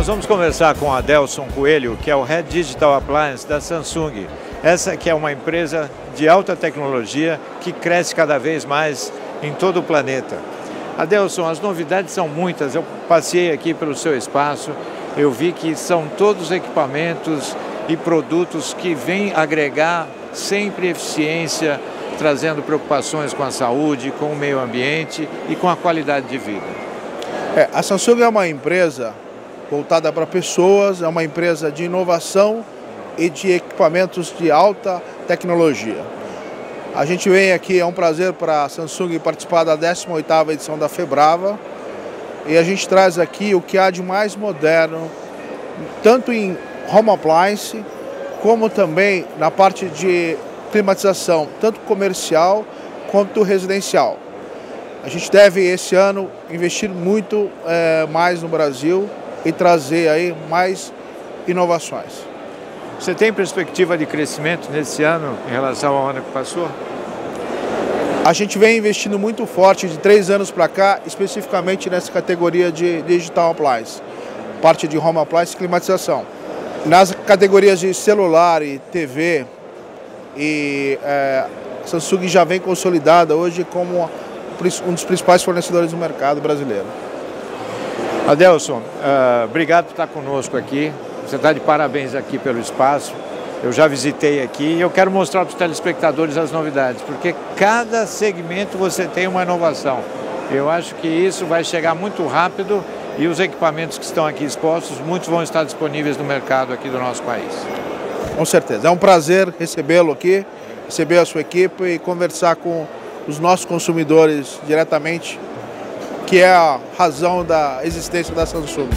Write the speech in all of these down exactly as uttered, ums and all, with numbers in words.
Nós vamos conversar com Adelson Coelho, que é o Head Digital Appliance da Samsung. Essa que é uma empresa de alta tecnologia que cresce cada vez mais em todo o planeta. Adelson, as novidades são muitas. Eu passei aqui pelo seu espaço, eu vi que são todos equipamentos e produtos que vêm agregar sempre eficiência, trazendo preocupações com a saúde, com o meio ambiente e com a qualidade de vida. É, a Samsung é uma empresa voltada para pessoas, é uma empresa de inovação e de equipamentos de alta tecnologia. A gente vem aqui, é um prazer para a Samsung participar da décima oitava edição da Febrava, e a gente traz aqui o que há de mais moderno, tanto em home appliance, como também na parte de climatização, tanto comercial quanto residencial. A gente deve esse ano investir muito é, mais no Brasil e trazer aí mais inovações. Você tem perspectiva de crescimento nesse ano em relação ao ano que passou? A gente vem investindo muito forte de três anos para cá, especificamente nessa categoria de Digital Appliance, parte de Home Appliance e climatização. Nas categorias de celular e T V, e é, a Samsung já vem consolidada hoje como um dos principais fornecedores do mercado brasileiro. Adelson, uh, obrigado por estar conosco aqui. Você está de parabéns aqui pelo espaço. Eu já visitei aqui e eu quero mostrar para os telespectadores as novidades, porque cada segmento você tem uma inovação. Eu acho que isso vai chegar muito rápido e os equipamentos que estão aqui expostos, muitos vão estar disponíveis no mercado aqui do nosso país. Com certeza. É um prazer recebê-lo aqui, receber a sua equipe e conversar com os nossos consumidores diretamente, que é a razão da existência da Samsung.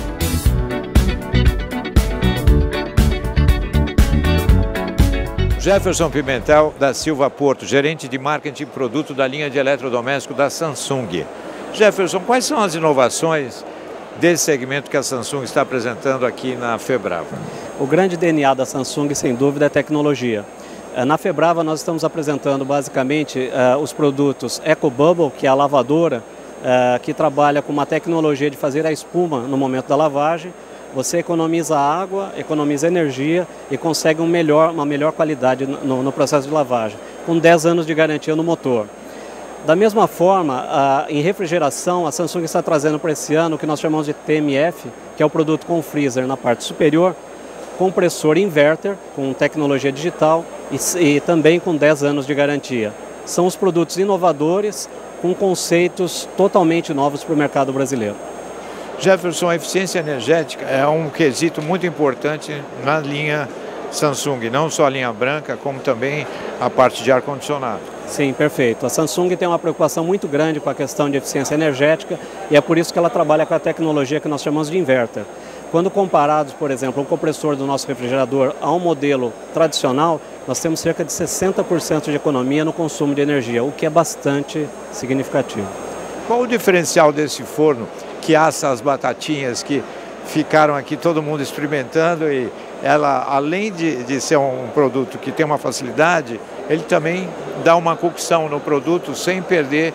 Jefferson Pimentel da Silva Porto, gerente de marketing e produto da linha de eletrodoméstico da Samsung. Jefferson, quais são as inovações desse segmento que a Samsung está apresentando aqui na Febrava? O grande D N A da Samsung, sem dúvida, é tecnologia. Na Febrava nós estamos apresentando basicamente uh, os produtos EcoBubble, que é a lavadora, uh, que trabalha com uma tecnologia de fazer a espuma no momento da lavagem. Você economiza água, economiza energia e consegue um melhor, uma melhor qualidade no, no processo de lavagem, com dez anos de garantia no motor. Da mesma forma, uh, em refrigeração, a Samsung está trazendo para esse ano o que nós chamamos de T M F, que é o produto com freezer na parte superior, compressor inverter, com tecnologia digital e, e também com dez anos de garantia. São os produtos inovadores com conceitos totalmente novos para o mercado brasileiro. Jefferson, a eficiência energética é um quesito muito importante na linha Samsung, não só a linha branca, como também a parte de ar-condicionado. Sim, perfeito. A Samsung tem uma preocupação muito grande com a questão de eficiência energética e é por isso que ela trabalha com a tecnologia que nós chamamos de inverter. Quando comparados, por exemplo, um compressor do nosso refrigerador a um modelo tradicional, nós temos cerca de sessenta por cento de economia no consumo de energia, o que é bastante significativo. Qual o diferencial desse forno que assa as batatinhas que ficaram aqui todo mundo experimentando, e ela, além de, de ser um produto que tem uma facilidade, ele também dá uma cocção no produto sem perder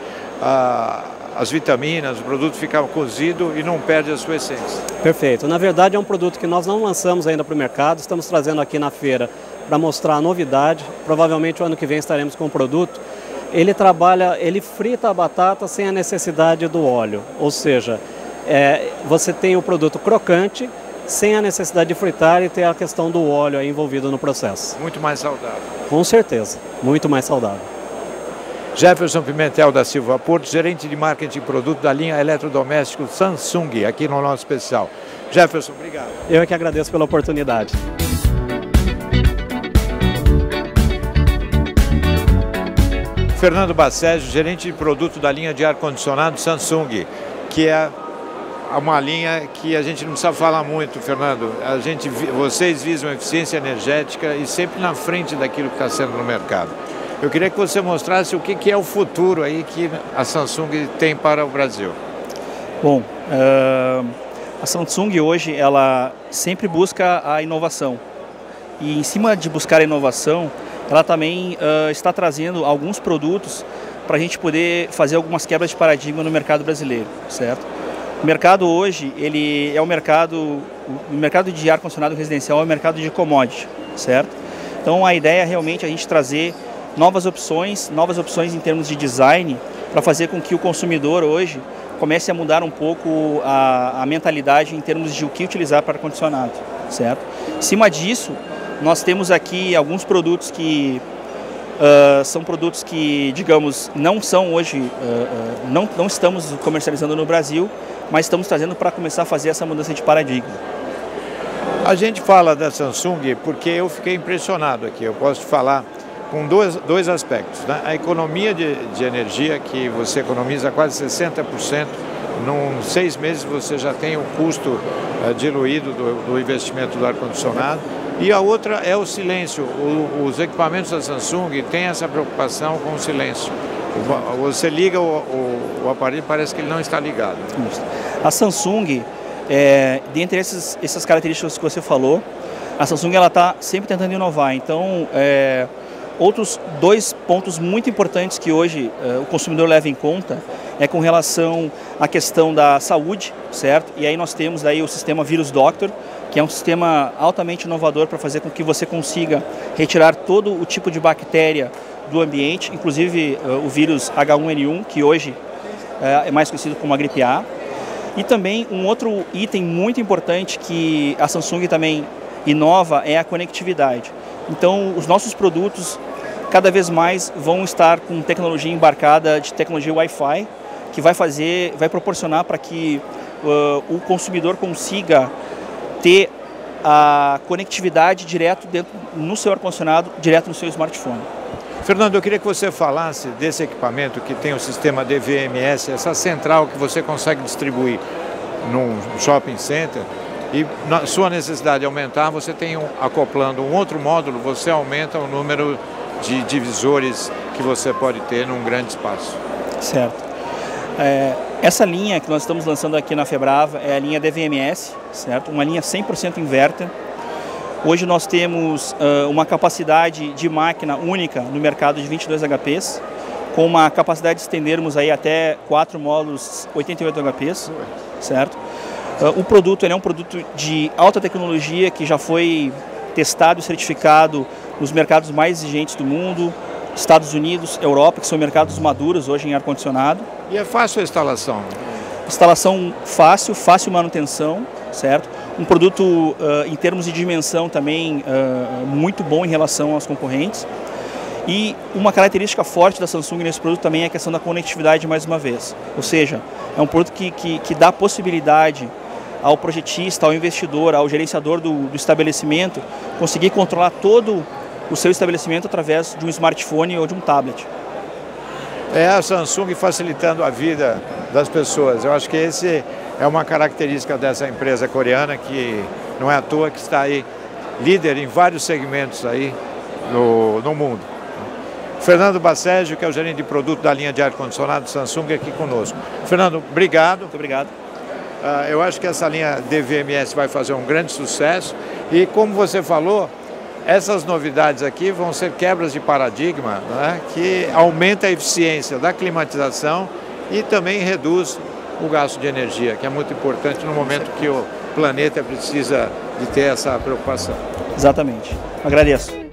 a uh, as vitaminas, o produto fica cozido e não perde a sua essência. Perfeito. Na verdade é um produto que nós não lançamos ainda para o mercado, estamos trazendo aqui na feira para mostrar a novidade. Provavelmente o ano que vem estaremos com o produto. Ele trabalha, ele frita a batata sem a necessidade do óleo, ou seja, é, você tem o produto crocante sem a necessidade de fritar e ter a questão do óleo aí envolvido no processo. Muito mais saudável. Com certeza, muito mais saudável. Jefferson Pimentel da Silva Porto, gerente de marketing e produto da linha eletrodoméstico Samsung, aqui no nosso especial. Jefferson, obrigado. Eu é que agradeço pela oportunidade. Fernando Basségio, gerente de produto da linha de ar-condicionado Samsung, que é uma linha que a gente não precisa falar muito, Fernando. A gente, vocês visam eficiência energética e sempre na frente daquilo que está sendo no mercado. Eu queria que você mostrasse o que é o futuro aí que a Samsung tem para o Brasil. Bom, uh, a Samsung hoje ela sempre busca a inovação. E em cima de buscar a inovação, ela também uh, está trazendo alguns produtos para a gente poder fazer algumas quebras de paradigma no mercado brasileiro, certo? O mercado hoje ele é um mercado o mercado de ar-condicionado residencial é um mercado de commodity, certo? Então a ideia é realmente a gente trazer novas opções, novas opções em termos de design, para fazer com que o consumidor hoje comece a mudar um pouco a, a mentalidade em termos de o que utilizar para ar-condicionado, certo? Em cima disso, nós temos aqui alguns produtos que uh, são produtos que, digamos, não são hoje, uh, uh, não, não estamos comercializando no Brasil, mas estamos trazendo para começar a fazer essa mudança de paradigma. A gente fala da Samsung porque eu fiquei impressionado aqui, eu posso te falar com dois, dois aspectos, né? A economia de, de energia, que você economiza quase sessenta por cento, em seis meses você já tem o custo uh, diluído do, do investimento do ar-condicionado. E a outra é o silêncio. O, os equipamentos da Samsung têm essa preocupação com o silêncio. Você liga o, o, o aparelho, parece que ele não está ligado. A Samsung, é, dentre essas, essas características que você falou, a Samsung ela está sempre tentando inovar. Então, é, outros dois pontos muito importantes que hoje é, o consumidor leva em conta é com relação à questão da saúde, certo? E aí nós temos daí o sistema Virus Doctor, que é um sistema altamente inovador para fazer com que você consiga retirar todo o tipo de bactéria do ambiente, inclusive uh, o vírus H um N um, que hoje uh, é mais conhecido como a gripe A. E também um outro item muito importante que a Samsung também inova é a conectividade. Então, os nossos produtos cada vez mais vão estar com tecnologia embarcada de tecnologia Wi-Fi, que vai fazer, vai proporcionar para que uh, o consumidor consiga ter a conectividade direto dentro, no seu ar-condicionado, direto no seu smartphone. Fernando, eu queria que você falasse desse equipamento que tem o sistema D V M S, essa central que você consegue distribuir num shopping center e na sua necessidade de aumentar, você tem um, acoplando um outro módulo, você aumenta o número de divisores que você pode ter num grande espaço. Certo. É, essa linha que nós estamos lançando aqui na Febrava é a linha D V M S, certo? Uma linha cem por cento inverter. Hoje nós temos uh, uma capacidade de máquina única no mercado de vinte e dois H Ps, com uma capacidade de estendermos aí até quatro módulos oitenta e oito H Ps, certo? Uh, o produto ele é um produto de alta tecnologia que já foi testado e certificado nos mercados mais exigentes do mundo, Estados Unidos, Europa, que são mercados maduros hoje em ar-condicionado. E é fácil a instalação? Instalação fácil, fácil manutenção, certo? Um produto, uh, em termos de dimensão, também uh, muito bom em relação aos concorrentes. E uma característica forte da Samsung nesse produto também é a questão da conectividade, mais uma vez. Ou seja, é um produto que, que, que dá possibilidade ao projetista, ao investidor, ao gerenciador do, do estabelecimento, conseguir controlar todo o seu estabelecimento através de um smartphone ou de um tablet. É a Samsung facilitando a vida das pessoas. Eu acho que esse é uma característica dessa empresa coreana que não é à toa que está aí líder em vários segmentos aí no, no mundo. Fernando Basségio, que é o gerente de produto da linha de ar-condicionado Samsung, aqui conosco. Fernando, obrigado. Muito obrigado. Uh, eu acho que essa linha D V M S vai fazer um grande sucesso e, como você falou, essas novidades aqui vão ser quebras de paradigma, né, que aumenta a eficiência da climatização e também reduz o gasto de energia, que é muito importante no momento que o planeta precisa de ter essa preocupação. Exatamente. Agradeço.